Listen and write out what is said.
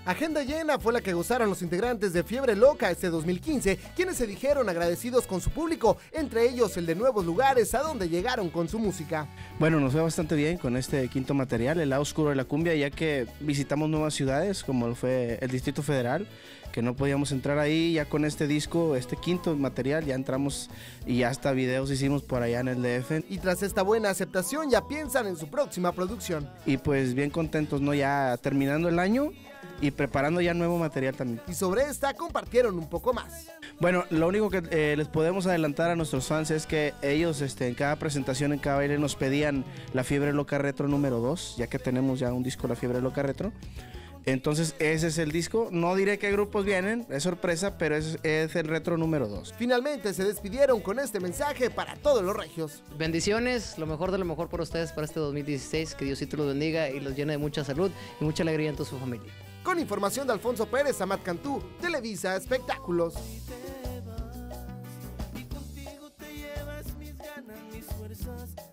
Agenda llena fue la que gozaron los integrantes de Fiebre Loca este 2015, quienes se dijeron agradecidos con su público, entre ellos el de nuevos lugares a donde llegaron con su música. Bueno, nos fue bastante bien con este quinto material, El lado oscuro de la cumbia, ya que visitamos nuevas ciudades como fue el Distrito Federal, que no podíamos entrar ahí. Ya con este disco, este quinto material, ya entramos y ya hasta videos hicimos por allá en el DF. Y tras esta buena aceptación ya piensan en su próxima producción. Y pues bien contentos, ¿no? Ya terminando el año y preparando ya nuevo material también. Y sobre esta compartieron un poco más. Bueno, lo único que les podemos adelantar a nuestros fans es que ellos en cada presentación, en cada baile nos pedían la Fiebre Loca Retro número 2, ya que tenemos ya un disco, la Fiebre Loca Retro. Entonces ese es el disco, no diré qué grupos vienen, es sorpresa, pero es el retro número 2. Finalmente se despidieron con este mensaje para todos los regios. Bendiciones, lo mejor de lo mejor por ustedes para este 2016, que Diosito los bendiga y los llene de mucha salud y mucha alegría en toda su familia. Con información de Alfonso Pérez, Amat Cantú, Televisa Espectáculos. Y contigo te llevas mis ganas, mis fuerzas.